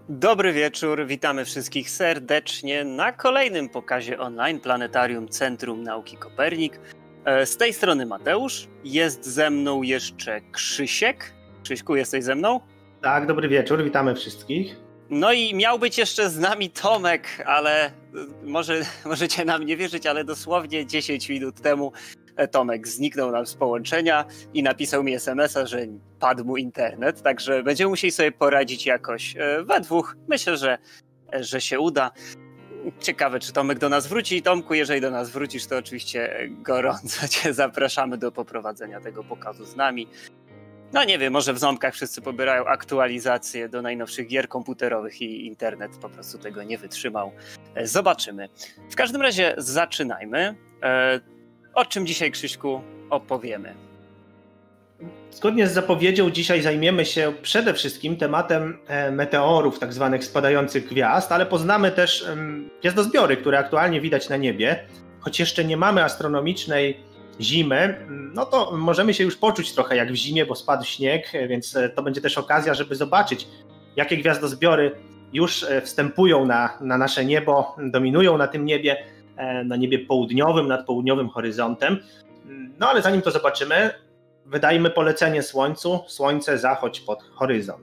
Dobry wieczór, witamy wszystkich serdecznie na kolejnym pokazie online Planetarium Centrum Nauki Kopernik. Z tej strony Mateusz, jest ze mną jeszcze Krzysiek. Krzyśku, jesteś ze mną? Tak, dobry wieczór, witamy wszystkich. No i miał być jeszcze z nami Tomek, ale możecie nam nie wierzyć, ale dosłownie 10 minut temu Tomek zniknął nam z połączenia i napisał mi SMS-a, że padł mu internet, także będziemy musieli sobie poradzić jakoś we dwóch. Myślę, że się uda. Ciekawe, czy Tomek do nas wróci. Tomku, jeżeli do nas wrócisz, to oczywiście gorąco cię zapraszamy do poprowadzenia tego pokazu z nami. No nie wiem, może w ząbkach wszyscy pobierają aktualizacje do najnowszych gier komputerowych i internet po prostu tego nie wytrzymał. Zobaczymy. W każdym razie zaczynajmy. O czym dzisiaj, Krzyśku, opowiemy? Zgodnie z zapowiedzią dzisiaj zajmiemy się przede wszystkim tematem meteorów, tak zwanych spadających gwiazd, ale poznamy też gwiazdozbiory, które aktualnie widać na niebie. Choć jeszcze nie mamy astronomicznej zimy, no to możemy się już poczuć trochę jak w zimie, bo spadł śnieg, więc to będzie też okazja, żeby zobaczyć, jakie gwiazdozbiory już wstępują na nasze niebo, dominują na tym niebie, na niebie południowym, nad południowym horyzontem. No ale zanim to zobaczymy, wydajmy polecenie Słońcu. Słońce, zachodź pod horyzont.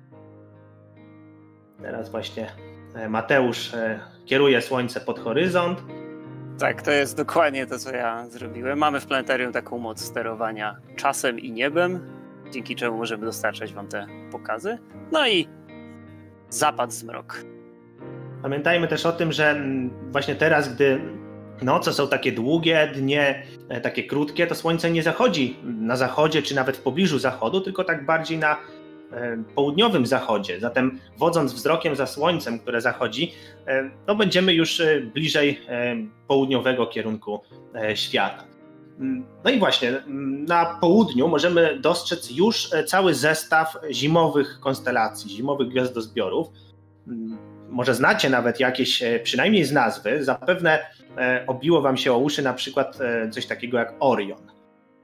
Teraz właśnie Mateusz kieruje Słońce pod horyzont. Tak, to jest dokładnie to, co ja zrobiłem. Mamy w planetarium taką moc sterowania czasem i niebem, dzięki czemu możemy dostarczać wam te pokazy. No i zapadł zmrok. Pamiętajmy też o tym, że właśnie teraz, gdy noce są takie długie, dnie takie krótkie, to słońce nie zachodzi na zachodzie, czy nawet w pobliżu zachodu, tylko tak bardziej na południowym zachodzie. Zatem wodząc wzrokiem za słońcem, które zachodzi, to będziemy już bliżej południowego kierunku świata. No i właśnie na południu możemy dostrzec już cały zestaw zimowych konstelacji, zimowych gwiazdozbiorów. Może znacie nawet jakieś, przynajmniej z nazwy, zapewne obiło wam się o uszy na przykład coś takiego jak Orion.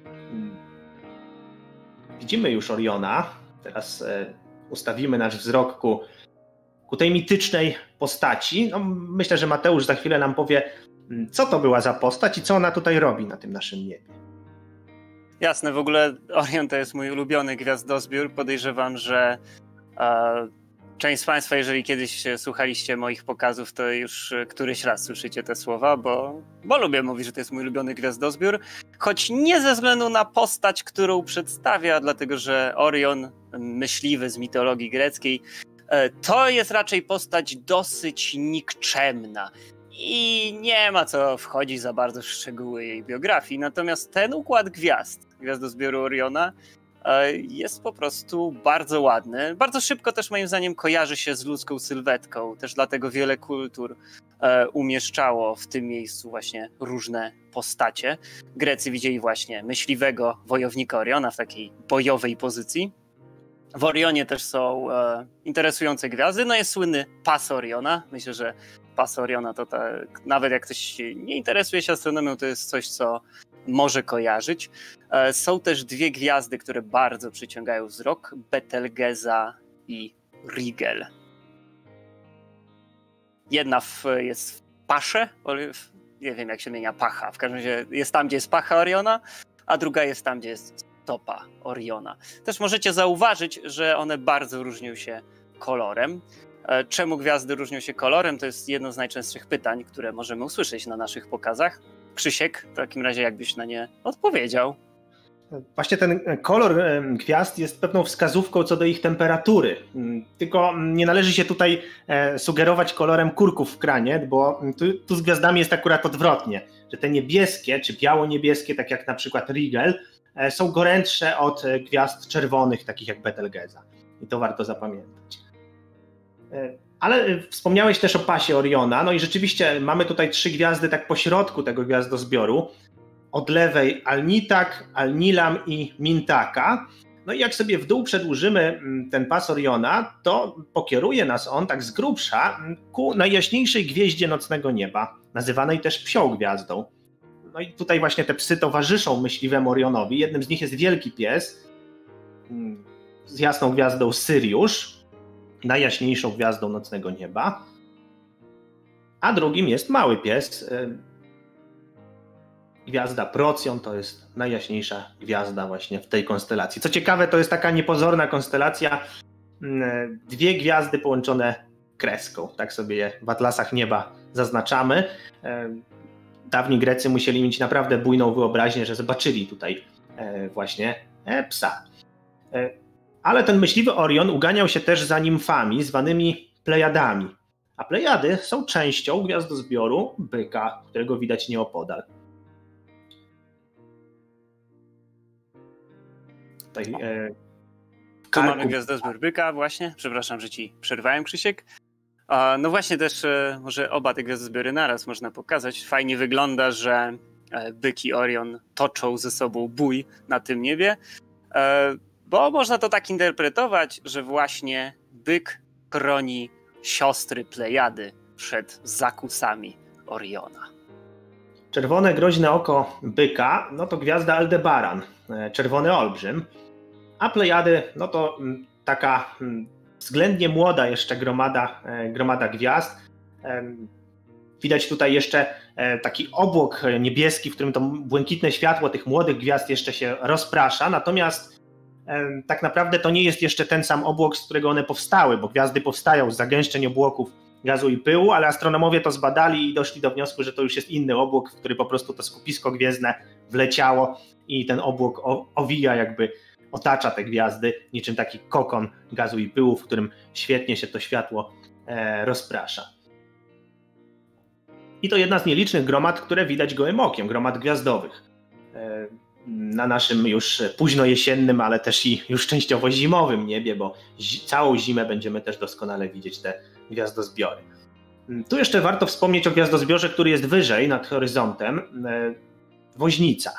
Widzimy już Oriona, teraz ustawimy nasz wzrok ku tej mitycznej postaci. No, myślę, że Mateusz za chwilę nam powie, co to była za postać i co ona tutaj robi na tym naszym niebie. Jasne, w ogóle Orion to jest mój ulubiony gwiazdozbiór. Podejrzewam, że część z Państwa, jeżeli kiedyś słuchaliście moich pokazów, to już któryś raz słyszycie te słowa, bo lubię mówić, że to jest mój ulubiony gwiazdozbiór, choć nie ze względu na postać, którą przedstawia, dlatego że Orion, myśliwy z mitologii greckiej, to jest raczej postać dosyć nikczemna i nie ma co wchodzić za bardzo w szczegóły jej biografii, natomiast ten układ gwiazdozbioru Oriona jest po prostu bardzo ładny. Bardzo szybko też moim zdaniem kojarzy się z ludzką sylwetką. Też dlatego wiele kultur umieszczało w tym miejscu właśnie różne postacie. Grecy widzieli właśnie myśliwego wojownika Oriona w takiej bojowej pozycji. W Orionie też są interesujące gwiazdy. No jest słynny pas Oriona. Myślę, że pas Oriona to nawet jak ktoś nie interesuje się astronomią, to jest coś, co może kojarzyć. Są też dwie gwiazdy, które bardzo przyciągają wzrok. Betelgeza i Rigel. Jedna jest w pasze, nie wiem jak się mienia pacha, w każdym razie jest tam, gdzie jest pacha Oriona, a druga jest tam, gdzie jest stopa Oriona. Też możecie zauważyć, że one bardzo różnią się kolorem. Czemu gwiazdy różnią się kolorem? To jest jedno z najczęstszych pytań, które możemy usłyszeć na naszych pokazach. Krzysiek, w takim razie jakbyś na nie odpowiedział. Właśnie ten kolor gwiazd jest pewną wskazówką co do ich temperatury. Tylko nie należy się tutaj sugerować kolorem kurków w kranie, bo tu z gwiazdami jest akurat odwrotnie, że te niebieskie czy biało-niebieskie, tak jak na przykład Rigel, są gorętsze od gwiazd czerwonych, takich jak Betelgeza. I to warto zapamiętać. Ale wspomniałeś też o pasie Oriona, no i rzeczywiście mamy tutaj trzy gwiazdy tak po środku tego gwiazdozbioru. Od lewej Alnitak, Alnilam i Mintaka. No i jak sobie w dół przedłużymy ten pas Oriona, to pokieruje nas on tak z grubsza ku najjaśniejszej gwieździe nocnego nieba, nazywanej też psią gwiazdą. No i tutaj właśnie te psy towarzyszą myśliwemu Orionowi. Jednym z nich jest wielki pies z jasną gwiazdą Syriusz. najjaśniejszą gwiazdą nocnego nieba, a drugim jest mały pies. Gwiazda Procyon to jest najjaśniejsza gwiazda właśnie w tej konstelacji. Co ciekawe, to jest taka niepozorna konstelacja, dwie gwiazdy połączone kreską. Tak sobie je w atlasach nieba zaznaczamy. Dawni Grecy musieli mieć naprawdę bujną wyobraźnię, że zobaczyli tutaj właśnie psa. Ale ten myśliwy Orion uganiał się też za nimfami zwanymi Plejadami. A Plejady są częścią gwiazdozbioru Byka, którego widać nieopodal. Tutaj, tu mamy gwiazdozbiór Byka właśnie. Przepraszam, że ci przerwałem, Krzysiek. No właśnie też może oba te gwiazdozbiory naraz można pokazać. Fajnie wygląda, że Byk i Orion toczą ze sobą bój na tym niebie, bo można to tak interpretować, że właśnie Byk chroni siostry Plejady przed zakusami Oriona. Czerwone groźne oko Byka, no to gwiazda Aldebaran, czerwony olbrzym, a Plejady, no to taka względnie młoda jeszcze gromada gwiazd. Widać tutaj jeszcze taki obłok niebieski, w którym to błękitne światło tych młodych gwiazd jeszcze się rozprasza, natomiast tak naprawdę to nie jest jeszcze ten sam obłok, z którego one powstały, bo gwiazdy powstają z zagęszczeń obłoków gazu i pyłu, ale astronomowie to zbadali i doszli do wniosku, że to już jest inny obłok, w który po prostu to skupisko gwiezdne wleciało i ten obłok owija, jakby otacza te gwiazdy, niczym taki kokon gazu i pyłu, w którym świetnie się to światło rozprasza. I to jedna z nielicznych gromad, które widać gołym okiem, gromad gwiazdowych. Na naszym już późno jesiennym, ale też i już częściowo zimowym niebie, bo całą zimę będziemy też doskonale widzieć te gwiazdozbiory. Tu jeszcze warto wspomnieć o gwiazdozbiorze, który jest wyżej nad horyzontem. Woźnica.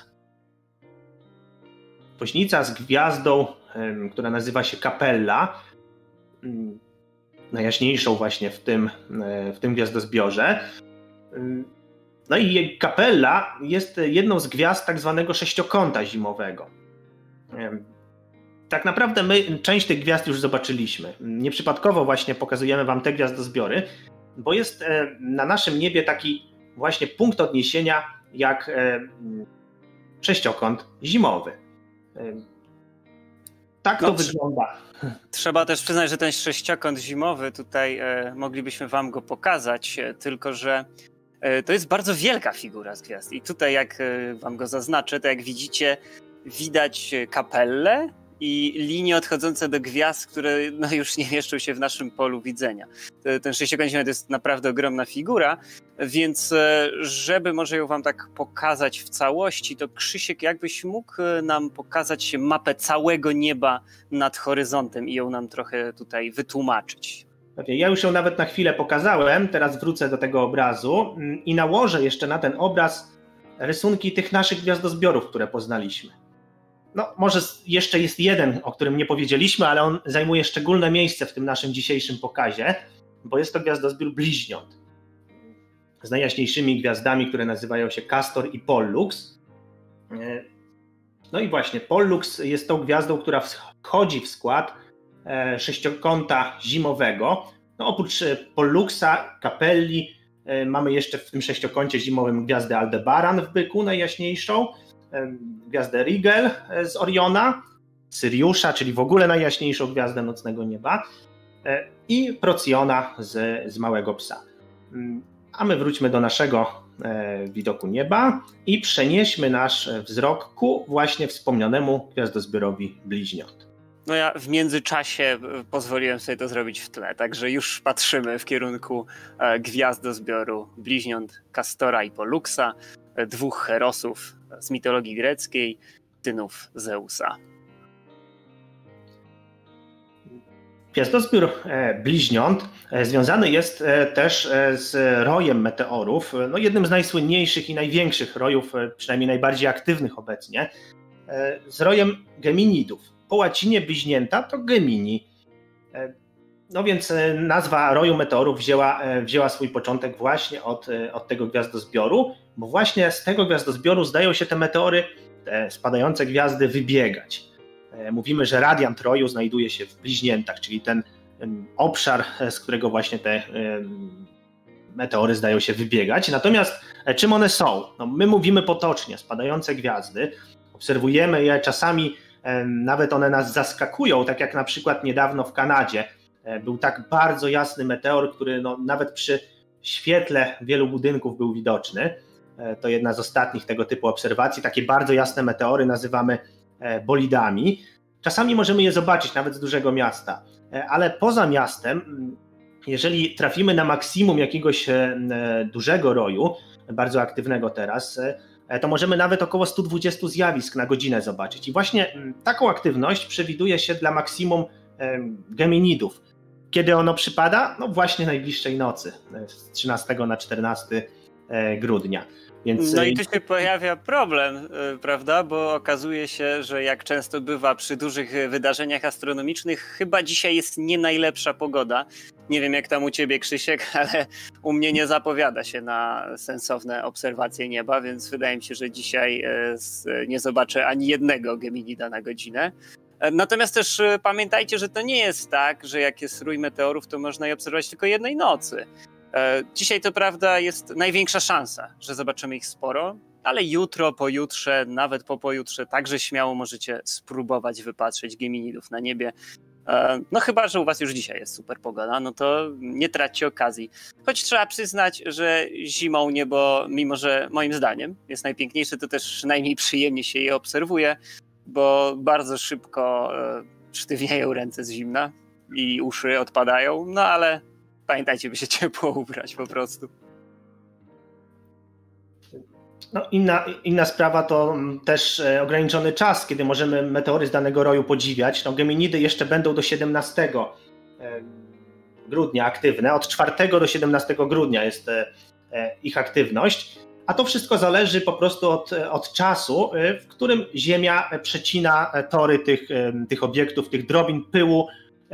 Woźnica z gwiazdą, która nazywa się Capella, najjaśniejszą właśnie w tym gwiazdozbiorze. No i jej Capella jest jedną z gwiazd tak zwanego sześciokąta zimowego. Tak naprawdę my część tych gwiazd już zobaczyliśmy. Nieprzypadkowo właśnie pokazujemy wam te gwiazdozbiory, bo jest na naszym niebie taki właśnie punkt odniesienia jak sześciokąt zimowy. Tak to wygląda. Trzeba też przyznać, że ten sześciokąt zimowy tutaj moglibyśmy wam go pokazać, tylko że to jest bardzo wielka figura z gwiazd. I tutaj jak wam go zaznaczę, to jak widzicie, widać kapellę i linie odchodzące do gwiazd, które no już nie mieszczą się w naszym polu widzenia. Ten sześciokąt zimowy to jest naprawdę ogromna figura, więc żeby może ją wam tak pokazać w całości, to Krzysiek, jakbyś mógł nam pokazać mapę całego nieba nad horyzontem i ją nam trochę tutaj wytłumaczyć. Ja już ją nawet na chwilę pokazałem, teraz wrócę do tego obrazu i nałożę jeszcze na ten obraz rysunki tych naszych gwiazdozbiorów, które poznaliśmy. No, może jeszcze jest jeden, o którym nie powiedzieliśmy, ale on zajmuje szczególne miejsce w tym naszym dzisiejszym pokazie, bo jest to gwiazdozbiór bliźniąt z najjaśniejszymi gwiazdami, które nazywają się Castor i Pollux. No i właśnie, Pollux jest tą gwiazdą, która wchodzi w skład sześciokąta zimowego. No, oprócz Polluxa, Capelli mamy jeszcze w tym sześciokącie zimowym gwiazdę Aldebaran w Byku, najjaśniejszą, gwiazdę Rigel z Oriona, Syriusza, czyli w ogóle najjaśniejszą gwiazdę nocnego nieba, i Procyona z Małego Psa. A my wróćmy do naszego widoku nieba i przenieśmy nasz wzrok ku właśnie wspomnianemu gwiazdozbiorowi bliźniąt. No ja w międzyczasie pozwoliłem sobie to zrobić w tle, także już patrzymy w kierunku gwiazdozbioru bliźniąt Castora i Polluxa, dwóch herosów z mitologii greckiej, synów Zeusa. Gwiazdozbiór bliźniąt związany jest też z rojem meteorów, no jednym z najsłynniejszych i największych rojów, przynajmniej najbardziej aktywnych obecnie, z rojem Geminidów. Po łacinie bliźnięta to Gemini. No więc nazwa roju meteorów wzięła swój początek właśnie od tego gwiazdozbioru, bo właśnie z tego gwiazdozbioru zdają się te meteory, te spadające gwiazdy, wybiegać. Mówimy, że radiant roju znajduje się w bliźniętach, czyli ten obszar, z którego właśnie te meteory zdają się wybiegać. Natomiast czym one są? No, my mówimy potocznie, spadające gwiazdy, obserwujemy je, czasami nawet one nas zaskakują, tak jak na przykład niedawno w Kanadzie był tak bardzo jasny meteor, który no, nawet przy świetle wielu budynków był widoczny. To jedna z ostatnich tego typu obserwacji. Takie bardzo jasne meteory nazywamy bolidami. Czasami możemy je zobaczyć nawet z dużego miasta, ale poza miastem, jeżeli trafimy na maksimum jakiegoś dużego roju, bardzo aktywnego teraz, to możemy nawet około 120 zjawisk na godzinę zobaczyć. I właśnie taką aktywność przewiduje się dla maksimum Geminidów. Kiedy ono przypada? No właśnie najbliższej nocy, z 13 na 14 grudnia. Więc... No i tu się pojawia problem, prawda? Bo okazuje się, że jak często bywa przy dużych wydarzeniach astronomicznych, chyba dzisiaj jest nie najlepsza pogoda. Nie wiem jak tam u ciebie, Krzysiek, ale u mnie nie zapowiada się na sensowne obserwacje nieba, więc wydaje mi się, że dzisiaj nie zobaczę ani jednego Geminida na godzinę. Natomiast też pamiętajcie, że to nie jest tak, że jak jest rój meteorów, to można je obserwować tylko jednej nocy. Dzisiaj to prawda jest największa szansa, że zobaczymy ich sporo, ale jutro, pojutrze, nawet po pojutrze także śmiało możecie spróbować wypatrzeć Geminidów na niebie. No chyba, że u was już dzisiaj jest super pogoda, no to nie traćcie okazji. Choć trzeba przyznać, że zimą niebo, mimo że moim zdaniem jest najpiękniejsze, to też najmniej przyjemnie się je obserwuje, bo bardzo szybko sztywnieją ręce z zimna i uszy odpadają, no ale pamiętajcie, by się ciepło ubrać po prostu. No, inna sprawa to też ograniczony czas, kiedy możemy meteory z danego roju podziwiać. No, Geminidy jeszcze będą do 17 grudnia aktywne. Od 4 do 17 grudnia jest ich aktywność. A to wszystko zależy po prostu od czasu, w którym Ziemia przecina tory tych obiektów, tych drobin pyłu,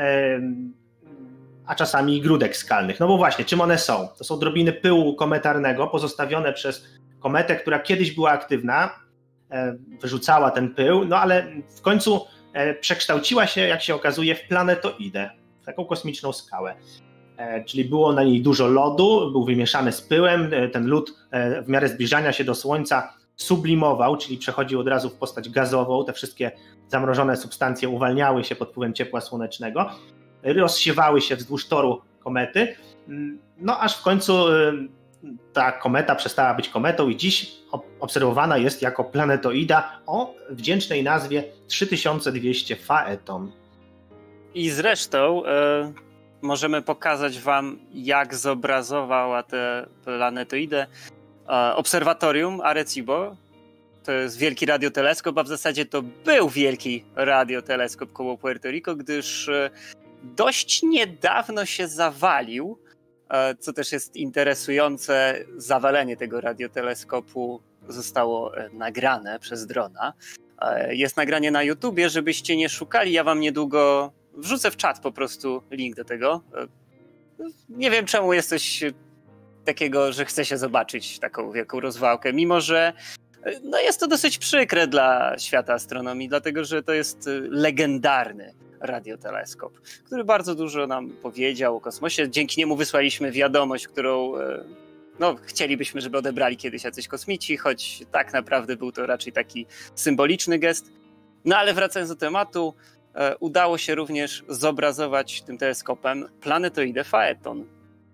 a czasami grudek skalnych. No bo właśnie, czym one są? To są drobiny pyłu kometarnego pozostawione przez kometę, która kiedyś była aktywna, wyrzucała ten pył, no ale w końcu przekształciła się, jak się okazuje, w planetoidę, w taką kosmiczną skałę. Czyli było na niej dużo lodu, był wymieszany z pyłem, ten lód w miarę zbliżania się do Słońca sublimował, czyli przechodził od razu w postać gazową, te wszystkie zamrożone substancje uwalniały się pod wpływem ciepła słonecznego, rozsiewały się wzdłuż toru komety, no aż w końcu ta kometa przestała być kometą i dziś obserwowana jest jako planetoida o wdzięcznej nazwie 3200 Phaeton. I zresztą możemy pokazać wam, jak zobrazowała tę planetoidę obserwatorium Arecibo. To jest wielki radioteleskop, a w zasadzie to był wielki radioteleskop koło Puerto Rico, gdyż dość niedawno się zawalił, co też jest interesujące. Zawalenie tego radioteleskopu zostało nagrane przez drona. Jest nagranie na YouTubie, żebyście nie szukali. Ja wam niedługo wrzucę w czat po prostu link do tego. Nie wiem, czemu jest coś takiego, że chce się zobaczyć taką wielką rozwałkę, mimo że no jest to dosyć przykre dla świata astronomii, dlatego że to jest legendarny radioteleskop, który bardzo dużo nam powiedział o kosmosie. Dzięki niemu wysłaliśmy wiadomość, którą no, chcielibyśmy, żeby odebrali kiedyś jacyś kosmici, choć tak naprawdę był to raczej taki symboliczny gest. No ale wracając do tematu, udało się również zobrazować tym teleskopem planetoidę Phaeton.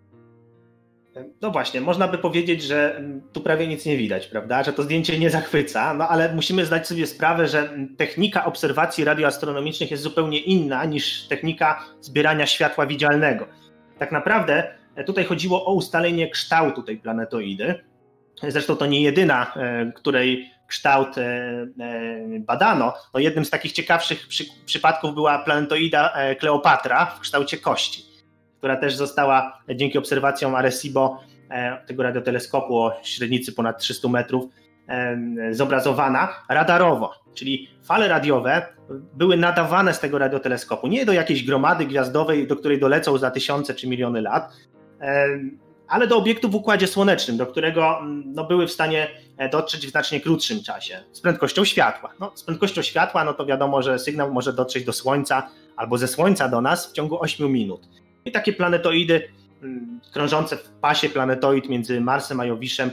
No właśnie, można by powiedzieć, że tu prawie nic nie widać, prawda? Że to zdjęcie nie zachwyca, no ale musimy zdać sobie sprawę, że technika obserwacji radioastronomicznych jest zupełnie inna niż technika zbierania światła widzialnego. Tak naprawdę tutaj chodziło o ustalenie kształtu tej planetoidy. Zresztą to nie jedyna, której kształt badano. No jednym z takich ciekawszych przypadków była planetoida Kleopatra w kształcie kości, która też została dzięki obserwacjom Arecibo, tego radioteleskopu o średnicy ponad 300 metrów, zobrazowana radarowo, czyli fale radiowe były nadawane z tego radioteleskopu, nie do jakiejś gromady gwiazdowej, do której dolecą za tysiące czy miliony lat, ale do obiektu w Układzie Słonecznym, do którego no, były w stanie dotrzeć w znacznie krótszym czasie, z prędkością światła. No, z prędkością światła no to wiadomo, że sygnał może dotrzeć do Słońca albo ze Słońca do nas w ciągu 8 minut. I takie planetoidy krążące w pasie planetoid między Marsem a Jowiszem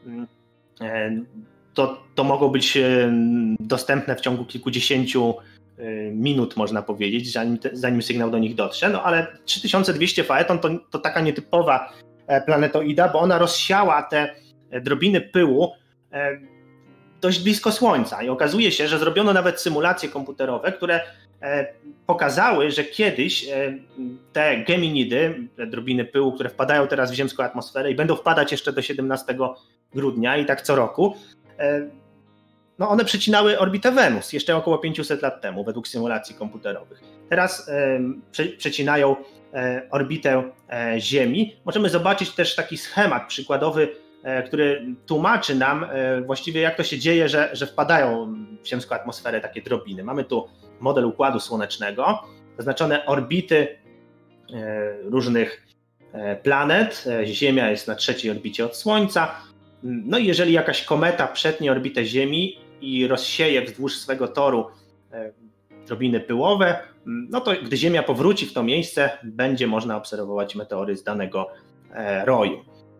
to mogą być dostępne w ciągu kilkudziesięciu minut, można powiedzieć, zanim sygnał do nich dotrze. No ale 3200 Phaeton to taka nietypowa planetoida, bo ona rozsiała te drobiny pyłu dość blisko Słońca i okazuje się, że zrobiono nawet symulacje komputerowe, które pokazały, że kiedyś te geminidy, te drobiny pyłu, które wpadają teraz w ziemską atmosferę i będą wpadać jeszcze do 17 grudnia i tak co roku, no one przecinały orbitę Wenus jeszcze około 500 lat temu według symulacji komputerowych. Teraz przecinają orbitę Ziemi. Możemy zobaczyć też taki schemat przykładowy, który tłumaczy nam właściwie jak to się dzieje, że wpadają w ziemską atmosferę takie drobiny. Mamy tu model Układu Słonecznego, zaznaczone orbity różnych planet. Ziemia jest na trzeciej orbicie od Słońca. No i jeżeli jakaś kometa przetnie orbitę Ziemi i rozsieje wzdłuż swego toru drobiny pyłowe, no to gdy Ziemia powróci w to miejsce, będzie można obserwować meteory z danego roju.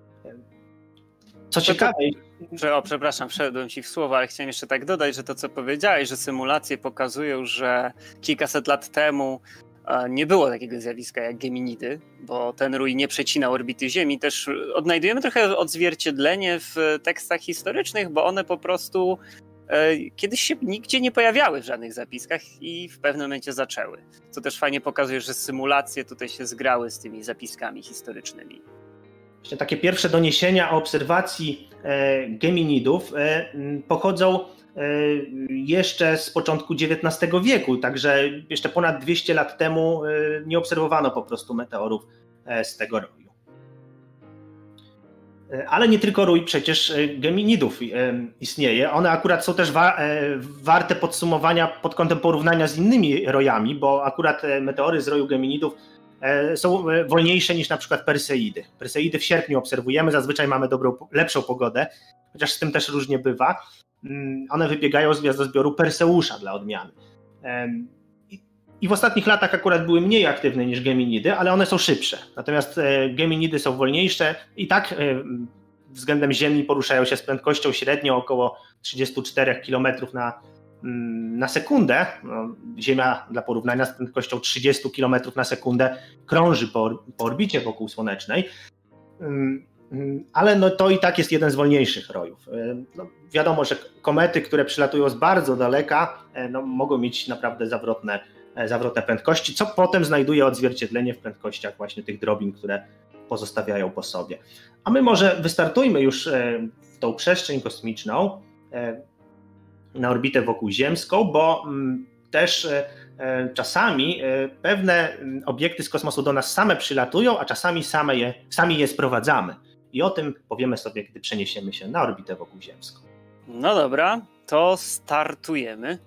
Co ciekawe... Przepraszam, wszedłem ci w słowo, ale chciałem jeszcze tak dodać, że to co powiedziałeś, że symulacje pokazują, że kilkaset lat temu nie było takiego zjawiska jak geminidy, bo ten rój nie przecinał orbity Ziemi. Też odnajdujemy trochę odzwierciedlenie w tekstach historycznych, bo one po prostu kiedyś się nigdzie nie pojawiały w żadnych zapiskach i w pewnym momencie zaczęły. Co też fajnie pokazuje, że symulacje tutaj się zgrały z tymi zapiskami historycznymi. Takie pierwsze doniesienia o obserwacji geminidów pochodzą jeszcze z początku XIX wieku, także jeszcze ponad 200 lat temu nie obserwowano po prostu meteorów z tego roju. Ale nie tylko rój przecież geminidów istnieje. One akurat są też warte podsumowania pod kątem porównania z innymi rojami, bo akurat meteory z roju geminidów są wolniejsze niż na przykład Perseidy. Perseidy w sierpniu obserwujemy, zazwyczaj mamy lepszą pogodę, chociaż z tym też różnie bywa. One wybiegają z gwiazdozbioru Perseusza dla odmiany. I w ostatnich latach akurat były mniej aktywne niż geminidy, ale one są szybsze. Natomiast geminidy są wolniejsze i tak względem Ziemi poruszają się z prędkością średnio około 34 km na sekundę. Ziemia dla porównania z prędkością 30 km na sekundę krąży po orbicie wokół słonecznej. Ale no to i tak jest jeden z wolniejszych rojów. No wiadomo, że komety, które przylatują z bardzo daleka, no mogą mieć naprawdę zawrotne prędkości, co potem znajduje odzwierciedlenie w prędkościach właśnie tych drobin, które pozostawiają po sobie. A my może wystartujmy już w tą przestrzeń kosmiczną, na orbitę wokółziemską, bo też czasami pewne obiekty z kosmosu do nas same przylatują, a czasami sami je sprowadzamy. I o tym powiemy sobie, gdy przeniesiemy się na orbitę wokółziemską. No dobra, to startujemy.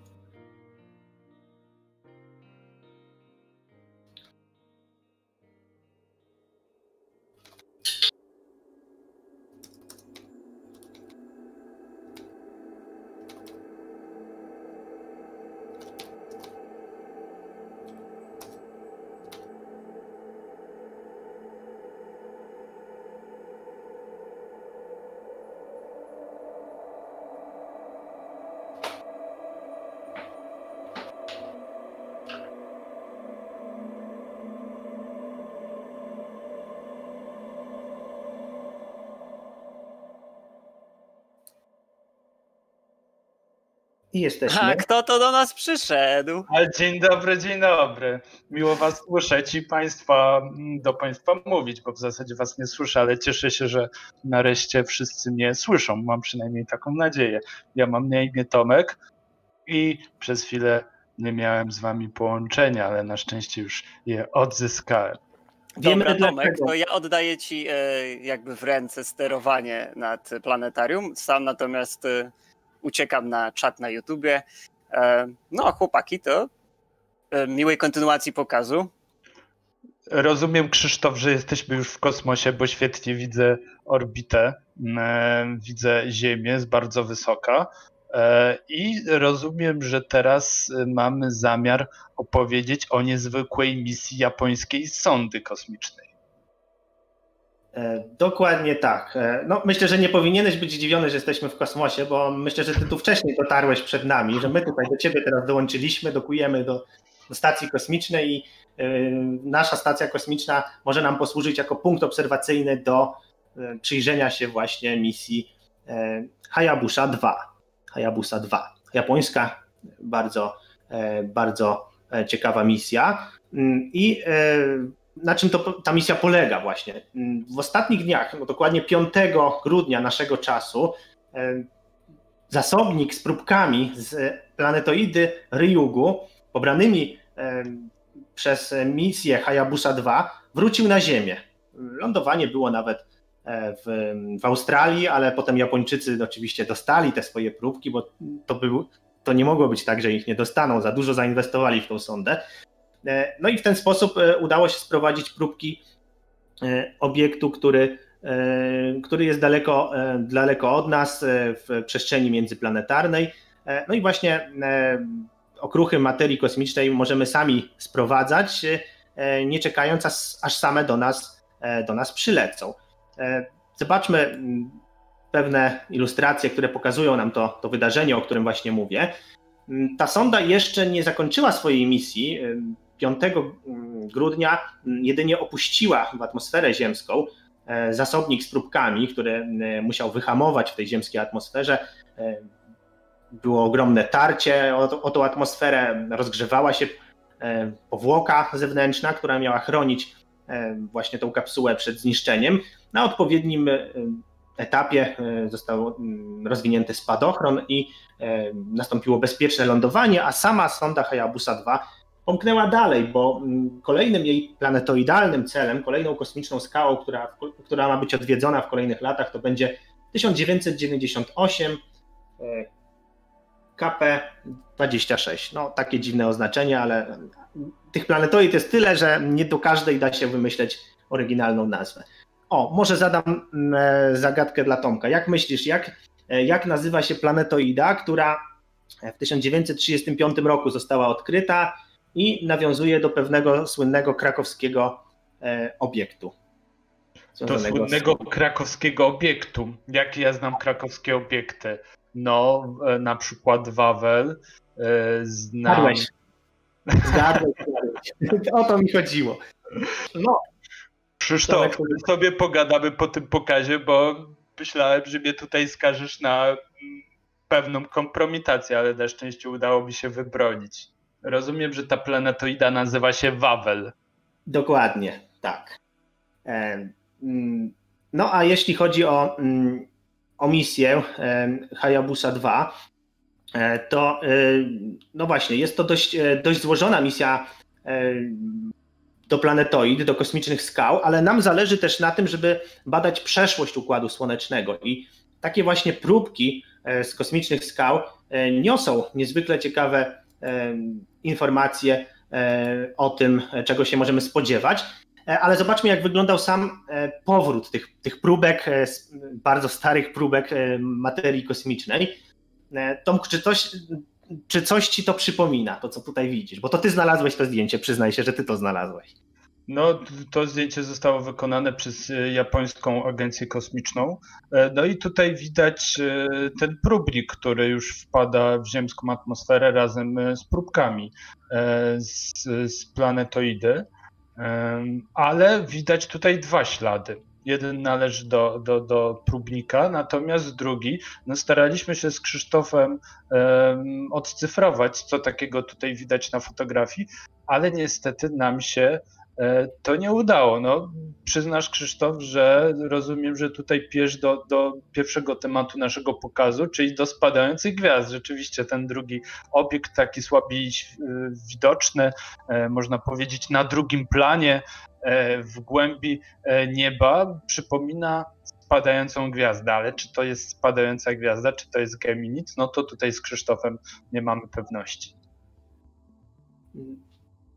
I jesteśmy. A kto to do nas przyszedł? Dzień dobry, dzień dobry. Miło was słyszeć i do państwa mówić, bo w zasadzie was nie słyszę, ale cieszę się, że nareszcie wszyscy mnie słyszą. Mam przynajmniej taką nadzieję. Ja mam na imię Tomek i przez chwilę nie miałem z wami połączenia, ale na szczęście już je odzyskałem. Dobra, Tomek, to ja oddaję ci jakby w ręce sterowanie nad planetarium. Sam natomiast uciekam na czat na YouTubie. No, chłopaki, to miłej kontynuacji pokazu. Rozumiem, Krzysztof, że jesteśmy już w kosmosie, bo świetnie widzę orbitę, widzę Ziemię, jest bardzo wysoka i rozumiem, że teraz mamy zamiar opowiedzieć o niezwykłej misji japońskiej sondy kosmicznej. Dokładnie tak. No, myślę, że nie powinieneś być zdziwiony, że jesteśmy w kosmosie, bo myślę, że ty tu wcześniej dotarłeś przed nami, że my tutaj do ciebie teraz dołączyliśmy, dokujemy do stacji kosmicznej i nasza stacja kosmiczna może nam posłużyć jako punkt obserwacyjny do przyjrzenia się właśnie misji Hayabusa 2. Hayabusa 2. Japońska, bardzo, bardzo ciekawa misja. I na czym ta misja polega właśnie? W ostatnich dniach, no dokładnie 5 grudnia naszego czasu, zasobnik z próbkami z planetoidy Ryugu, pobranymi przez misję Hayabusa 2, wrócił na Ziemię. Lądowanie było nawet w Australii, ale potem Japończycy oczywiście dostali te swoje próbki, bo to nie mogło być tak, że ich nie dostaną, za dużo zainwestowali w tą sondę. No i w ten sposób udało się sprowadzić próbki obiektu, który jest daleko od nas, w przestrzeni międzyplanetarnej. No i właśnie okruchy materii kosmicznej możemy sami sprowadzać, nie czekając, aż same do nas przylecą. Zobaczmy pewne ilustracje, które pokazują nam to wydarzenie, o którym właśnie mówię. Ta sonda jeszcze nie zakończyła swojej misji. 5 grudnia jedynie opuściła w atmosferę ziemską zasobnik z próbkami, który musiał wyhamować w tej ziemskiej atmosferze. Było ogromne tarcie o tą atmosferę, rozgrzewała się powłoka zewnętrzna, która miała chronić właśnie tą kapsułę przed zniszczeniem. Na odpowiednim etapie został rozwinięty spadochron i nastąpiło bezpieczne lądowanie, a sama sonda Hayabusa 2 pomknęła dalej, bo kolejnym jej planetoidalnym celem, kolejną kosmiczną skałą, która ma być odwiedzona w kolejnych latach, to będzie 1998 KP26. No, takie dziwne oznaczenie, ale tych planetoid jest tyle, że nie do każdej da się wymyśleć oryginalną nazwę. O, może zadam zagadkę dla Tomka. Jak myślisz, jak nazywa się planetoida, która w 1935 roku została odkryta i nawiązuje do pewnego słynnego krakowskiego obiektu? Do słynnego krakowskiego obiektu. Jakie ja znam krakowskie obiekty? No, na przykład Wawel. Zgadłeś. O to mi chodziło. No. Krzysztof, sobie pogadamy po tym pokazie, bo myślałem, że mnie tutaj skażesz na pewną kompromitację, ale na szczęście udało mi się wybronić. Rozumiem, że ta planetoida nazywa się Wawel. Dokładnie, tak. No a jeśli chodzi o misję Hayabusa 2, to no właśnie, jest to dość złożona misja do planetoid, do kosmicznych skał, ale nam zależy też na tym, żeby badać przeszłość Układu Słonecznego i takie właśnie próbki z kosmicznych skał niosą niezwykle ciekawe informacje o tym, czego się możemy spodziewać, ale zobaczmy, jak wyglądał sam powrót tych próbek, bardzo starych próbek materii kosmicznej. Tomku, czy coś ci to przypomina, to co tutaj widzisz? Bo to ty znalazłeś to zdjęcie, przyznaj się, że ty to znalazłeś. No, to zdjęcie zostało wykonane przez japońską agencję kosmiczną. No i tutaj widać ten próbnik, który już wpada w ziemską atmosferę razem z próbkami z planetoidy. Ale widać tutaj 2 ślady. Jeden należy do próbnika, natomiast drugi, no staraliśmy się z Krzysztofem odcyfrować, co takiego tutaj widać na fotografii, ale niestety nam się to nie udało. No, przyznasz, Krzysztof, że rozumiem, że tutaj pijesz do pierwszego tematu naszego pokazu, czyli do spadających gwiazd. Rzeczywiście ten drugi obiekt, taki słabiej widoczny, można powiedzieć na drugim planie, w głębi nieba, przypomina spadającą gwiazdę, ale czy to jest spadająca gwiazda, czy to jest Geminid, no to tutaj z Krzysztofem nie mamy pewności.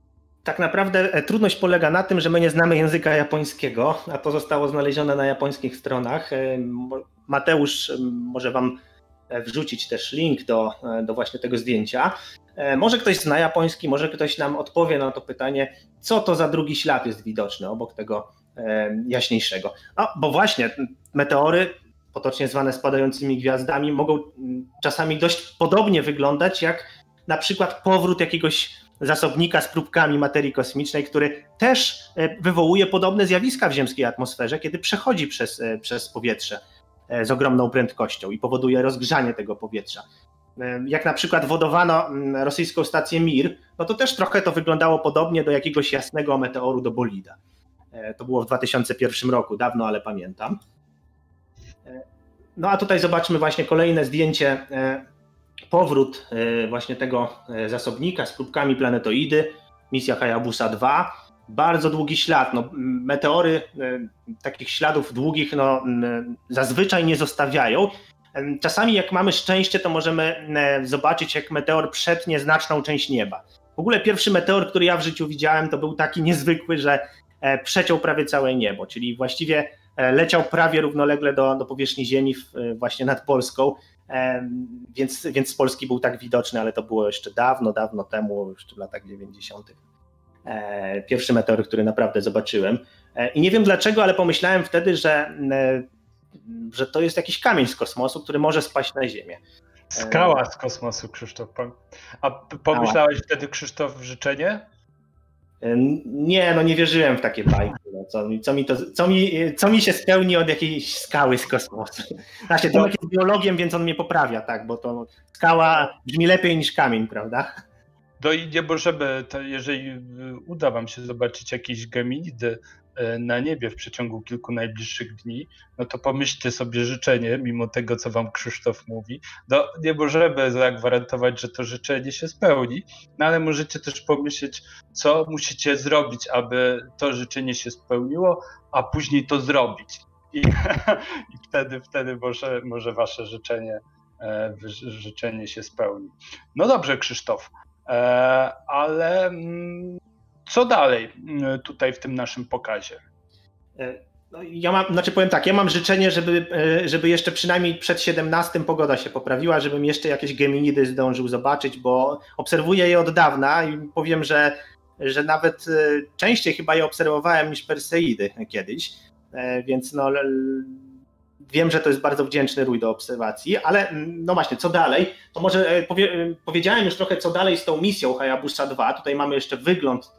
Tak naprawdę trudność polega na tym, że my nie znamy języka japońskiego, a to zostało znalezione na japońskich stronach. Mateusz może wam wrzucić też link do właśnie tego zdjęcia. Może ktoś zna japoński, może ktoś nam odpowie na to pytanie, co to za drugi ślad jest widoczny obok tego jaśniejszego. No, bo właśnie meteory, potocznie zwane spadającymi gwiazdami, mogą czasami dość podobnie wyglądać jak na przykład powrót jakiegoś zasobnika z próbkami materii kosmicznej, który też wywołuje podobne zjawiska w ziemskiej atmosferze, kiedy przechodzi przez powietrze z ogromną prędkością i powoduje rozgrzanie tego powietrza. Jak na przykład wodowano rosyjską stację Mir, no to też trochę to wyglądało podobnie do jakiegoś jasnego meteoru do bolida. To było w 2001 roku, dawno, ale pamiętam. No a tutaj zobaczmy właśnie kolejne zdjęcie, powrót właśnie tego zasobnika z próbkami planetoidy, misja Hayabusa 2. Bardzo długi ślad. No, meteory takich śladów długich zazwyczaj nie zostawiają. Czasami jak mamy szczęście, to możemy zobaczyć, jak meteor przetnie znaczną część nieba. W ogóle pierwszy meteor, który ja w życiu widziałem, to był taki niezwykły, że przeciął prawie całe niebo, czyli właściwie leciał prawie równolegle do powierzchni Ziemi właśnie nad Polską, więc z Polski był tak widoczny, ale to było jeszcze dawno temu, jeszcze w latach 90. Pierwszy meteor, który naprawdę zobaczyłem. I nie wiem dlaczego, ale pomyślałem wtedy, że to jest jakiś kamień z kosmosu, który może spaść na Ziemię. Skała z kosmosu, Krzysztof. A pomyślałeś wtedy, Krzysztof, w życzenie? Nie, no nie wierzyłem w takie bajki. No. Co mi się spełni od jakiejś skały z kosmosu? Znaczy, Tomek jest biologiem, więc on mnie poprawia, tak, bo to skała brzmi lepiej niż kamień, prawda? No i nie możemy, jeżeli uda wam się zobaczyć jakieś geminidy na niebie w przeciągu kilku najbliższych dni, no to pomyślcie sobie życzenie, mimo tego, co wam Krzysztof mówi. No, nie możemy zagwarantować, że to życzenie się spełni, no ale możecie też pomyśleć, co musicie zrobić, aby to życzenie się spełniło, a później to zrobić. I wtedy może wasze życzenie się spełni. No dobrze, Krzysztof, ale co dalej tutaj w tym naszym pokazie? Ja mam życzenie, żeby jeszcze przynajmniej przed 17 pogoda się poprawiła, żebym jeszcze jakieś geminidy zdążył zobaczyć, bo obserwuję je od dawna i powiem, że nawet częściej chyba je obserwowałem niż Perseidy kiedyś, więc no wiem, że to jest bardzo wdzięczny rój do obserwacji, ale no właśnie, co dalej? To może powiedziałem już trochę, co dalej z tą misją Hayabusa 2. Tutaj mamy jeszcze wygląd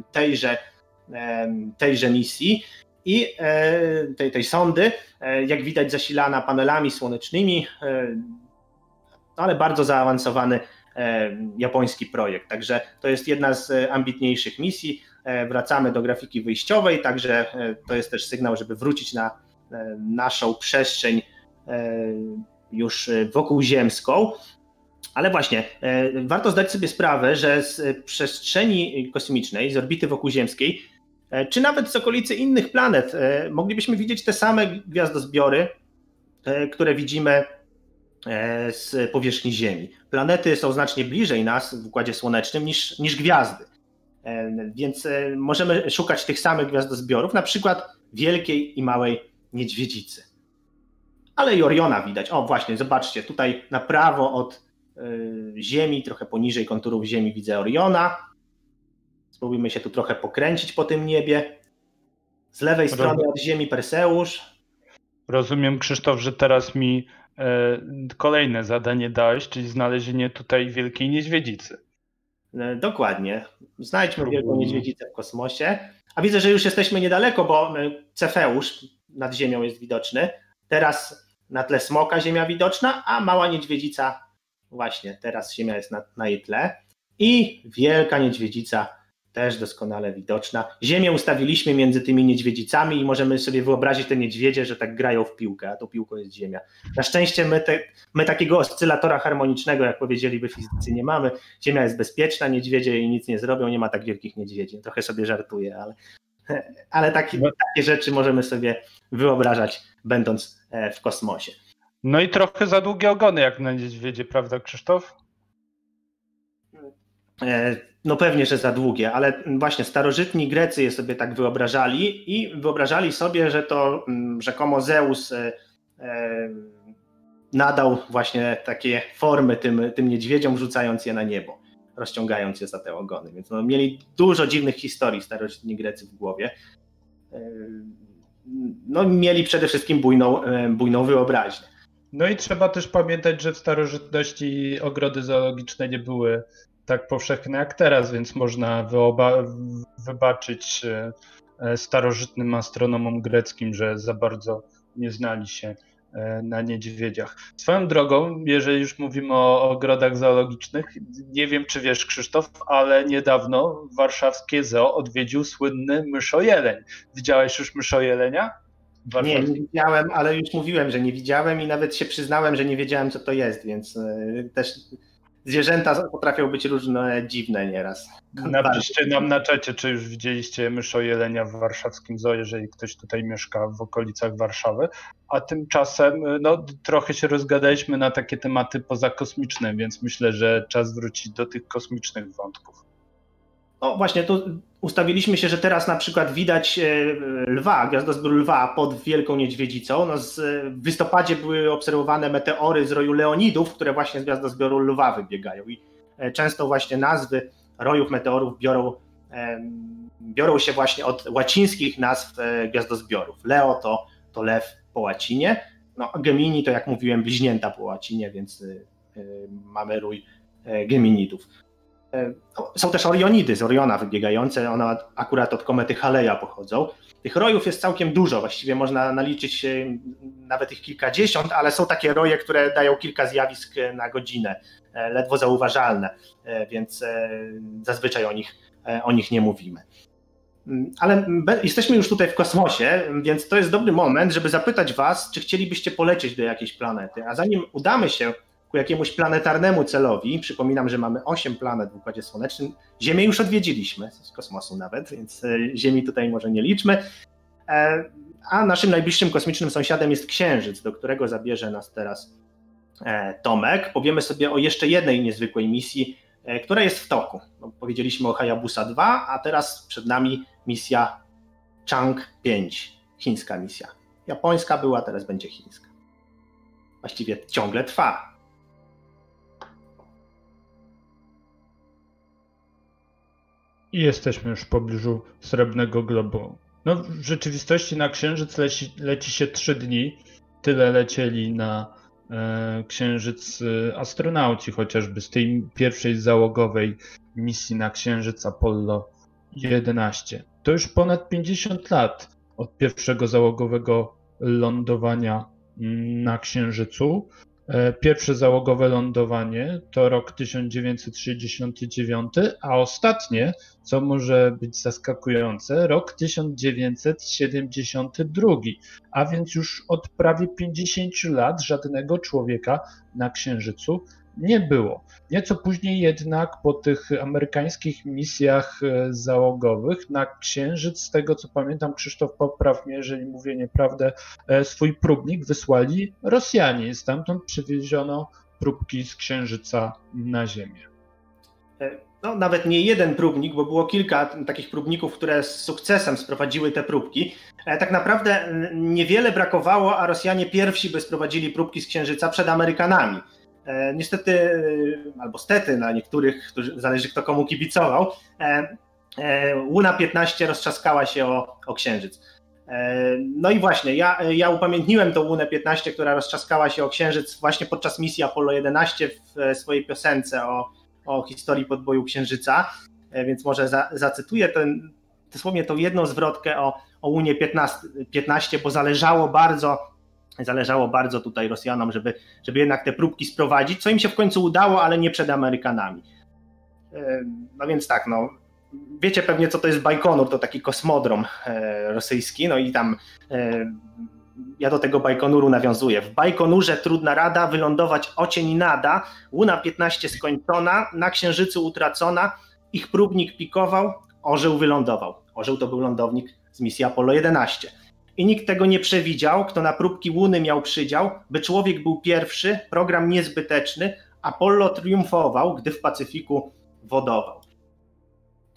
tejże misji i tej sondy, jak widać zasilana panelami słonecznymi, ale bardzo zaawansowany japoński projekt. Także to jest jedna z ambitniejszych misji. Wracamy do grafiki wyjściowej, także to jest też sygnał, żeby wrócić na naszą przestrzeń już wokółziemską. Ale właśnie, warto zdać sobie sprawę, że z przestrzeni kosmicznej, z orbity wokółziemskiej, czy nawet z okolicy innych planet, moglibyśmy widzieć te same gwiazdozbiory, które widzimy z powierzchni Ziemi. Planety są znacznie bliżej nas w Układzie Słonecznym niż gwiazdy. Więc możemy szukać tych samych gwiazdozbiorów, na przykład Wielkiej i Małej Niedźwiedzicy. Ale i Oriona widać. O właśnie, zobaczcie, tutaj na prawo od Ziemi, trochę poniżej konturów Ziemi widzę Oriona. Spróbujmy się tu trochę pokręcić po tym niebie. Z lewej strony od Ziemi Perseusz. Rozumiem, Krzysztof, że teraz mi kolejne zadanie dałeś, czyli znalezienie tutaj Wielkiej Niedźwiedzicy. Dokładnie. Znajdźmy Wielką Niedźwiedzicę w kosmosie. A widzę, że już jesteśmy niedaleko, bo Cefeusz nad Ziemią jest widoczny. Teraz na tle Smoka Ziemia widoczna, a Mała Niedźwiedzica właśnie teraz Ziemia jest na jej tle. I Wielka Niedźwiedzica też doskonale widoczna. Ziemię ustawiliśmy między tymi niedźwiedzicami i możemy sobie wyobrazić te niedźwiedzie, że tak grają w piłkę, a to piłką jest Ziemia. Na szczęście my takiego oscylatora harmonicznego, jak powiedzieliby fizycy, nie mamy. Ziemia jest bezpieczna, niedźwiedzie jej nic nie zrobią, nie ma tak wielkich niedźwiedzi. Trochę sobie żartuję, ale takie rzeczy możemy sobie wyobrażać, będąc w kosmosie. No i trochę za długie ogony jak na niedźwiedzie, prawda, Krzysztof? No pewnie, że za długie, ale właśnie starożytni Grecy je sobie tak wyobrażali i wyobrażali sobie, że to rzekomo Zeus nadał właśnie takie formy tym niedźwiedziom, rzucając je na niebo, rozciągając je za te ogony. Więc no, mieli dużo dziwnych historii starożytni Grecy w głowie. No mieli przede wszystkim bujną wyobraźnię. No i trzeba też pamiętać, że w starożytności ogrody zoologiczne nie były tak powszechne jak teraz, więc można wybaczyć starożytnym astronomom greckim, że za bardzo nie znali się na niedźwiedziach. Swoją drogą, jeżeli już mówimy o ogrodach zoologicznych, nie wiem, czy wiesz, Krzysztof, ale niedawno warszawskie zoo odwiedził słynny myszojeleń. Widziałeś już myszojelenia? Nie widziałem, ale już mówiłem, że nie widziałem i nawet się przyznałem, że nie wiedziałem, co to jest, więc też zwierzęta potrafią być różne, dziwne nieraz. Napiszcie nam na czacie, czy już widzieliście myszojelenia w warszawskim zoo, jeżeli ktoś tutaj mieszka w okolicach Warszawy. A tymczasem no, trochę się rozgadaliśmy na takie tematy pozakosmiczne, więc myślę, że czas wrócić do tych kosmicznych wątków. No właśnie, tu ustawiliśmy się, że teraz na przykład widać lwa, gwiazdozbiór lwa pod Wielką Niedźwiedzicą. No w listopadzie były obserwowane meteory z roju Leonidów, które właśnie z gwiazdozbioru lwa wybiegają i często właśnie nazwy rojów meteorów biorą się właśnie od łacińskich nazw gwiazdozbiorów. Leo to lew po łacinie, no Gemini to jak mówiłem bliźnięta po łacinie, więc mamy rój Geminidów. Są też Orionidy z Oriona wybiegające, one akurat od komety Haleja pochodzą. Tych rojów jest całkiem dużo, właściwie można naliczyć nawet ich kilkadziesiąt, ale są takie roje, które dają kilka zjawisk na godzinę, ledwo zauważalne, więc zazwyczaj o nich nie mówimy. Ale jesteśmy już tutaj w kosmosie, więc to jest dobry moment, żeby zapytać was, czy chcielibyście polecieć do jakiejś planety, a zanim udamy się ku jakiemuś planetarnemu celowi. Przypominam, że mamy 8 planet w Układzie Słonecznym. Ziemię już odwiedziliśmy, z kosmosu nawet, więc Ziemi tutaj może nie liczmy. A naszym najbliższym kosmicznym sąsiadem jest Księżyc, do którego zabierze nas teraz Tomek. Powiemy sobie o jeszcze jednej niezwykłej misji, która jest w toku. No, powiedzieliśmy o Hayabusa 2, a teraz przed nami misja Chang'e 5, chińska misja. Japońska była, teraz będzie chińska. Właściwie ciągle trwa. I jesteśmy już w pobliżu Srebrnego Globu. No, w rzeczywistości na Księżyc leci się 3 dni. Tyle lecieli na Księżyc astronauci, chociażby z tej pierwszej załogowej misji na Księżyc Apollo 11. To już ponad 50 lat od pierwszego załogowego lądowania na Księżycu. Pierwsze załogowe lądowanie to rok 1969, a ostatnie, co może być zaskakujące, rok 1972, a więc już od prawie 50 lat żadnego człowieka na Księżycu nie było. Nieco później jednak po tych amerykańskich misjach załogowych na Księżyc, z tego co pamiętam, Krzysztof popraw mnie, jeżeli mówię nieprawdę, swój próbnik wysłali Rosjanie. Stamtąd przywieziono próbki z Księżyca na Ziemię. No, nawet nie jeden próbnik, bo było kilka takich próbników, które z sukcesem sprowadziły te próbki. Tak naprawdę niewiele brakowało, a Rosjanie pierwsi by sprowadzili próbki z Księżyca przed Amerykanami. Niestety, albo stety, na niektórych, zależy kto komu kibicował, Łuna 15 roztrzaskała się o Księżyc. No i właśnie, ja upamiętniłem tą Łunę 15, która roztrzaskała się o Księżyc właśnie podczas misji Apollo 11 w swojej piosence o historii podboju Księżyca, więc może zacytuję dosłownie tą jedną zwrotkę o Łunie 15, bo zależało bardzo tutaj Rosjanom, żeby jednak te próbki sprowadzić, co im się w końcu udało, ale nie przed Amerykanami. No więc tak, no wiecie pewnie co to jest Bajkonur, to taki kosmodrom rosyjski, no i tam ja do tego Bajkonuru nawiązuję. W Bajkonurze trudna rada, wylądować ocień nada, Łuna 15 skończona, na Księżycu utracona, ich próbnik pikował, orzeł wylądował. Orzeł to był lądownik z misji Apollo 11. I nikt tego nie przewidział, kto na próbki Łuny miał przydział, by człowiek był pierwszy, program niezbyteczny, Apollo triumfował, gdy w Pacyfiku wodował.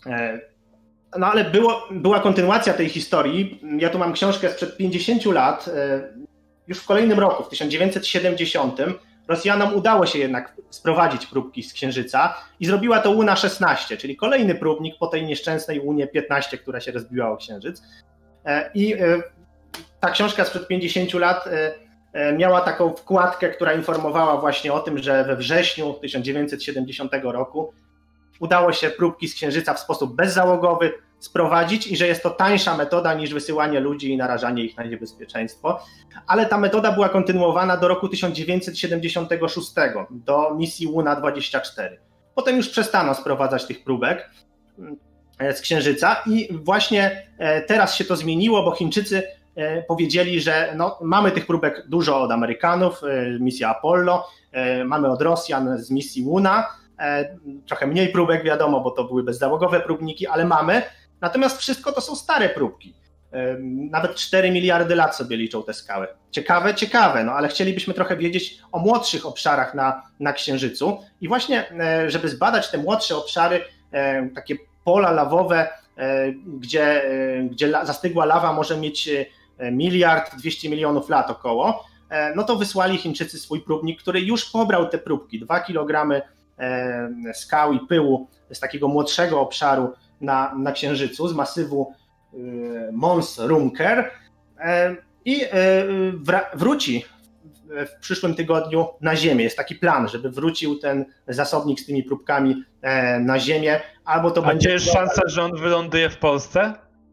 No ale była kontynuacja tej historii. Ja tu mam książkę sprzed 50 lat. Już w kolejnym roku, w 1970, Rosjanom udało się jednak sprowadzić próbki z Księżyca i zrobiła to Łuna 16, czyli kolejny próbnik po tej nieszczęsnej Łunie 15, która się rozbiła o Księżyc. I ta książka sprzed 50 lat miała taką wkładkę, która informowała właśnie o tym, że we wrześniu 1970 roku udało się próbki z Księżyca w sposób bezzałogowy sprowadzić i że jest to tańsza metoda niż wysyłanie ludzi i narażanie ich na niebezpieczeństwo. Ale ta metoda była kontynuowana do roku 1976, do misji Łuna 24. Potem już przestano sprowadzać tych próbek z Księżyca i właśnie teraz się to zmieniło, bo Chińczycy powiedzieli, że no, mamy tych próbek dużo od Amerykanów, misja Apollo, mamy od Rosjan z misji Łuna, trochę mniej próbek wiadomo, bo to były bezzałogowe próbniki, ale mamy, natomiast wszystko to są stare próbki. Nawet 4 miliardy lat sobie liczą te skały. Ciekawe, no ale chcielibyśmy trochę wiedzieć o młodszych obszarach na Księżycu i właśnie, żeby zbadać te młodsze obszary, takie pola lawowe, gdzie zastygła lawa może mieć 1,2 miliarda lat około, no to wysłali Chińczycy swój próbnik, który już pobrał te próbki, 2 kg skał i pyłu z takiego młodszego obszaru na Księżycu, z masywu Mons Rumker i wróci w przyszłym tygodniu na Ziemię. Jest taki plan, żeby wrócił ten zasobnik z tymi próbkami na Ziemię, albo to będzie... A jest szansa, że on wyląduje w Polsce?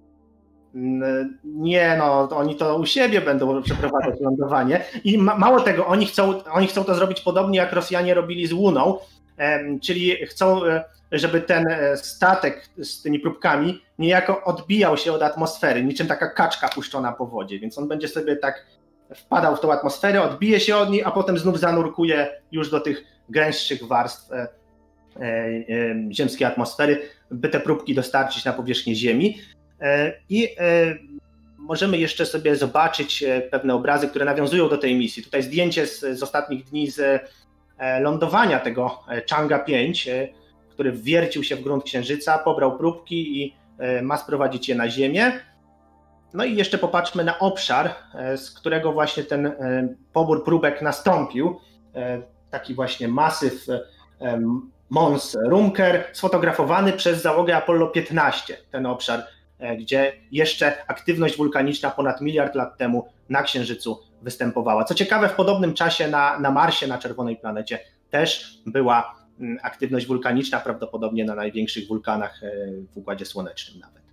Nie, no oni to u siebie będą przeprowadzać lądowanie i mało tego, oni chcą to zrobić podobnie jak Rosjanie robili z Łuną, czyli chcą, żeby ten statek z tymi próbkami niejako odbijał się od atmosfery, niczym taka kaczka puszczona po wodzie, więc on będzie sobie tak wpadał w tą atmosferę, odbije się od niej, a potem znów zanurkuje już do tych gęstszych warstw ziemskiej atmosfery, by te próbki dostarczyć na powierzchnię Ziemi. I możemy jeszcze sobie zobaczyć pewne obrazy, które nawiązują do tej misji. Tutaj zdjęcie z ostatnich dni z lądowania tego Chang'a 5, który wwiercił się w grunt Księżyca, pobrał próbki i ma sprowadzić je na Ziemię. No i jeszcze popatrzmy na obszar, z którego właśnie ten pobór próbek nastąpił. Taki właśnie masyw Mons Rumker, sfotografowany przez załogę Apollo 15. Ten obszar, gdzie jeszcze aktywność wulkaniczna ponad 1 miliard lat temu na Księżycu występowała. Co ciekawe, w podobnym czasie na Marsie, na czerwonej planecie, też była aktywność wulkaniczna, prawdopodobnie na największych wulkanach w Układzie Słonecznym nawet.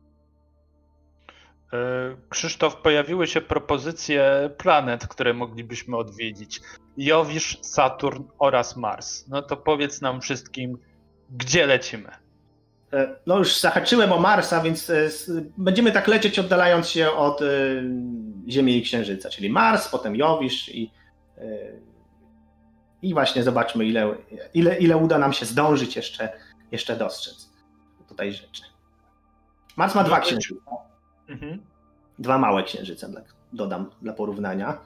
Krzysztof, pojawiły się propozycje planet, które moglibyśmy odwiedzić. Jowisz, Saturn oraz Mars. No to powiedz nam wszystkim, gdzie lecimy? No już zahaczyłem o Marsa, więc będziemy tak lecieć, oddalając się od Ziemi i Księżyca, czyli Mars, potem Jowisz i właśnie zobaczmy, ile uda nam się zdążyć jeszcze dostrzec tutaj rzeczy. Mars ma 2 księżyce. Mhm. 2 małe księżyce, dodam dla porównania.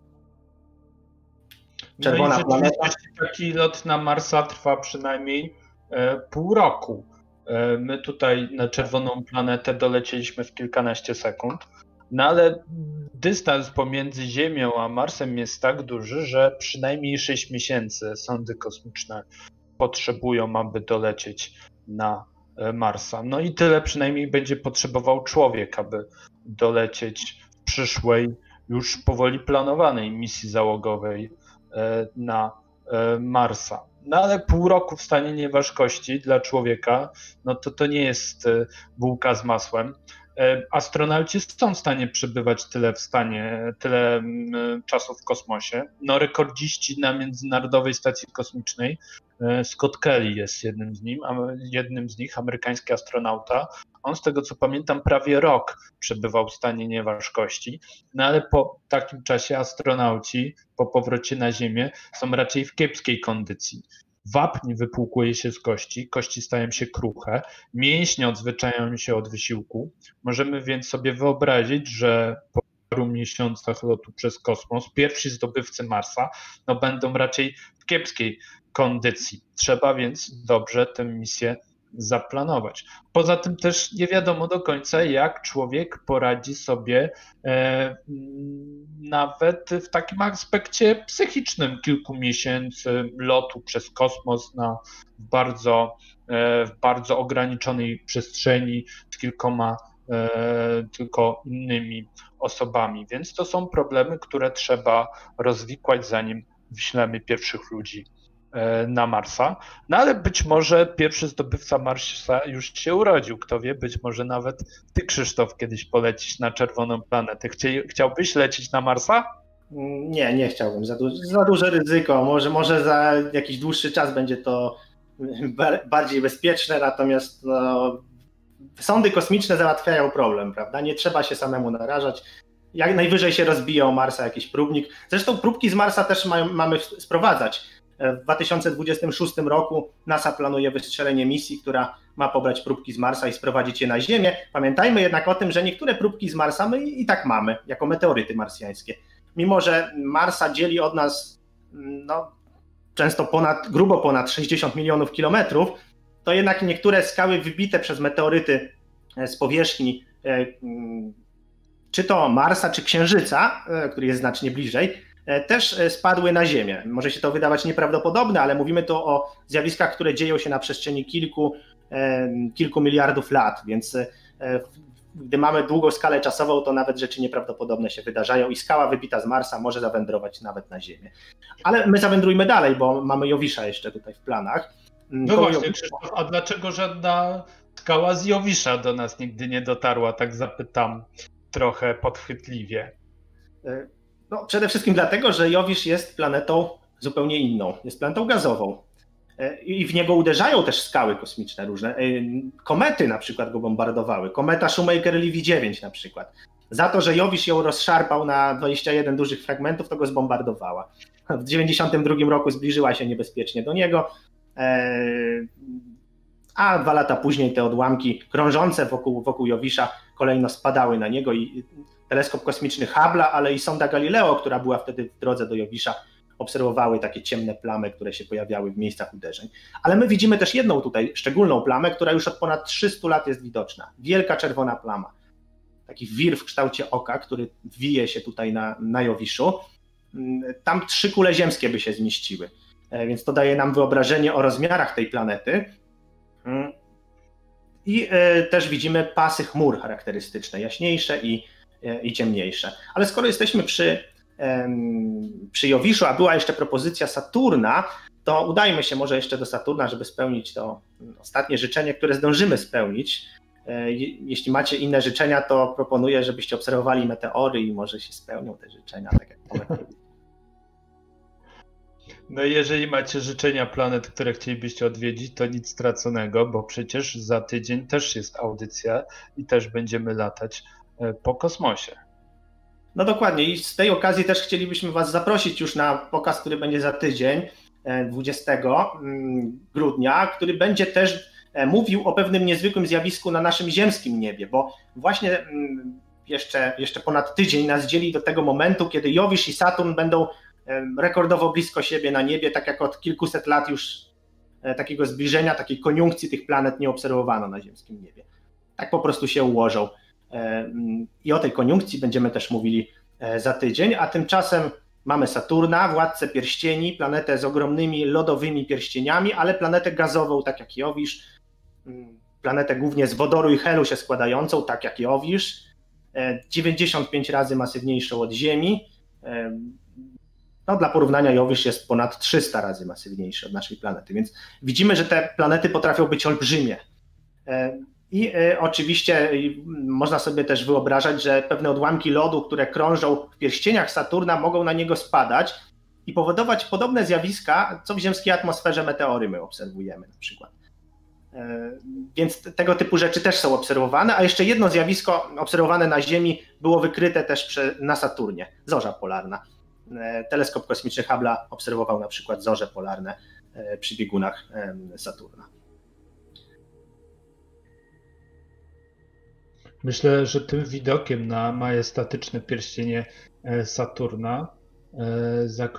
Czerwona planeta. Taki lot na Marsa trwa przynajmniej pół roku. My tutaj na czerwoną planetę dolecieliśmy w kilkanaście sekund, no ale dystans pomiędzy Ziemią a Marsem jest tak duży, że przynajmniej 6 miesięcy sondy kosmiczne potrzebują, aby dolecieć na Marsa. No i tyle przynajmniej będzie potrzebował człowiek, aby dolecieć w przyszłej, już powoli planowanej misji załogowej na Marsa. No ale pół roku w stanie nieważkości dla człowieka, no to nie jest bułka z masłem. Astronauci są w stanie przebywać tyle czasu w kosmosie. No rekordziści na Międzynarodowej Stacji Kosmicznej, Scott Kelly jest jednym z nich, amerykański astronauta. On, z tego co pamiętam, prawie rok przebywał w stanie nieważkości, no ale po takim czasie astronauci po powrocie na Ziemię są raczej w kiepskiej kondycji. Wapń wypłukuje się z kości stają się kruche, mięśnie odzwyczajają się od wysiłku. Możemy więc sobie wyobrazić, że po paru miesiącach lotu przez kosmos pierwsi zdobywcy Marsa będą raczej w kiepskiej kondycji. Trzeba więc dobrze tę misję zaplanować. Poza tym też nie wiadomo do końca, jak człowiek poradzi sobie nawet w takim aspekcie psychicznym kilku miesięcy lotu przez kosmos w bardzo ograniczonej przestrzeni z kilkoma tylko innymi osobami. Więc to są problemy, które trzeba rozwikłać, zanim wyślemy pierwszych ludzi na Marsa. No ale być może pierwszy zdobywca Marsa już się urodził. Kto wie, być może nawet ty, Krzysztof, kiedyś polecisz na czerwoną planetę. Chciałbyś lecieć na Marsa? Nie chciałbym. Za duże ryzyko. Może za jakiś dłuższy czas będzie to bardziej bezpieczne, natomiast no, sondy kosmiczne załatwiają problem, prawda? Nie trzeba się samemu narażać. Jak najwyżej się rozbije o Marsa jakiś próbnik. Zresztą próbki z Marsa też mamy sprowadzać. W 2026 roku NASA planuje wystrzelenie misji, która ma pobrać próbki z Marsa i sprowadzić je na Ziemię. Pamiętajmy jednak o tym, że niektóre próbki z Marsa my i tak mamy, jako meteoryty marsjańskie. Mimo że Marsa dzieli od nas często grubo ponad 60 milionów kilometrów, to jednak niektóre skały wybite przez meteoryty z powierzchni czy to Marsa, czy Księżyca, który jest znacznie bliżej, też spadły na Ziemię. Może się to wydawać nieprawdopodobne, ale mówimy tu o zjawiskach, które dzieją się na przestrzeni kilku miliardów lat, więc gdy mamy długą skalę czasową, to nawet rzeczy nieprawdopodobne się wydarzają i skała wybita z Marsa może zawędrować nawet na Ziemię. Ale my zawędrujmy dalej, bo mamy Jowisza jeszcze tutaj w planach. No właśnie, Krzysztof, a dlaczego żadna skała z Jowisza do nas nigdy nie dotarła? Tak zapytam trochę podchwytliwie. No, przede wszystkim dlatego, że Jowisz jest planetą zupełnie inną. Jest planetą gazową. I w niego uderzają też skały kosmiczne różne. Komety na przykład go bombardowały. Kometa Shoemaker-Levy 9 na przykład. Za to, że Jowisz ją rozszarpał na 21 dużych fragmentów, to go zbombardowała. W 1992 roku zbliżyła się niebezpiecznie do niego, a 2 lata później te odłamki krążące wokół Jowisza kolejno spadały na niego i teleskop kosmiczny Hubble'a, ale i sonda Galileo, która była wtedy w drodze do Jowisza, obserwowały takie ciemne plamy, które się pojawiały w miejscach uderzeń. Ale my widzimy też jedną tutaj szczególną plamę, która już od ponad 300 lat jest widoczna. Wielka czerwona plama. Taki wir w kształcie oka, który wije się tutaj na Jowiszu. Tam 3 kule ziemskie by się zmieściły. Więc to daje nam wyobrażenie o rozmiarach tej planety. I też widzimy pasy chmur charakterystyczne, jaśniejsze i ciemniejsze. Ale skoro jesteśmy przy Jowiszu, a była jeszcze propozycja Saturna, to udajmy się może jeszcze do Saturna, żeby spełnić to ostatnie życzenie, które zdążymy spełnić. Jeśli macie inne życzenia, to proponuję, żebyście obserwowali meteory i może się spełnią te życzenia, tak jak No i jeżeli macie życzenia planet, które chcielibyście odwiedzić, to nic straconego, bo przecież za tydzień też jest audycja i też będziemy latać po kosmosie. No dokładnie i z tej okazji też chcielibyśmy Was zaprosić już na pokaz, który będzie za tydzień, 20 grudnia, który będzie też mówił o pewnym niezwykłym zjawisku na naszym ziemskim niebie, bo właśnie jeszcze ponad tydzień nas dzieli do tego momentu, kiedy Jowisz i Saturn będą rekordowo blisko siebie na niebie, tak jak od kilkuset lat już takiego zbliżenia, takiej koniunkcji tych planet nie obserwowano na ziemskim niebie. Tak po prostu się ułożą. I o tej koniunkcji będziemy też mówili za tydzień, a tymczasem mamy Saturna, władcę pierścieni, planetę z ogromnymi lodowymi pierścieniami, ale planetę gazową, tak jak Jowisz, planetę głównie z wodoru i helu się składającą, tak jak Jowisz, 95 razy masywniejszą od Ziemi. No, dla porównania Jowisz jest ponad 300 razy masywniejszy od naszej planety, więc widzimy, że te planety potrafią być olbrzymie. I oczywiście można sobie też wyobrażać, że pewne odłamki lodu, które krążą w pierścieniach Saturna, mogą na niego spadać i powodować podobne zjawiska, co w ziemskiej atmosferze meteory my obserwujemy na przykład. Więc tego typu rzeczy też są obserwowane, a jeszcze jedno zjawisko obserwowane na Ziemi było wykryte też na Saturnie, zorza polarna. Teleskop kosmiczny Hubble'a obserwował na przykład zorze polarne przy biegunach Saturna. Myślę, że tym widokiem na majestatyczne pierścienie Saturna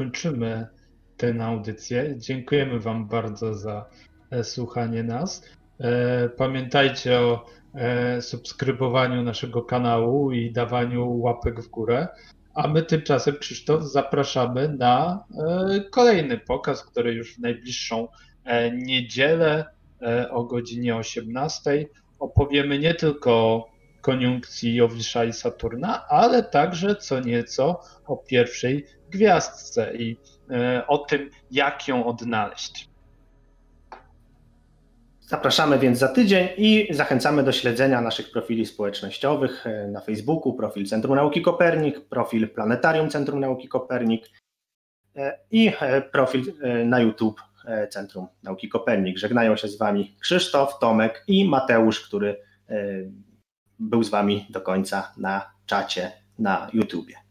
zakończymy tę audycję. Dziękujemy Wam bardzo za słuchanie nas Pamiętajcie o subskrybowaniu naszego kanału i dawaniu łapek w górę. A my tymczasem, Krzysztof, zapraszamy na kolejny pokaz, który już w najbliższą niedzielę o godzinie 18 opowiemy nie tylko o koniunkcji Jowisza i Saturna, ale także co nieco o pierwszej gwiazdce i o tym, jak ją odnaleźć. Zapraszamy więc za tydzień i zachęcamy do śledzenia naszych profili społecznościowych na Facebooku, profil Centrum Nauki Kopernik, profil Planetarium Centrum Nauki Kopernik i profil na YouTube Centrum Nauki Kopernik. Żegnają się z Wami Krzysztof, Tomek i Mateusz, który był z Wami do końca na czacie na YouTubie.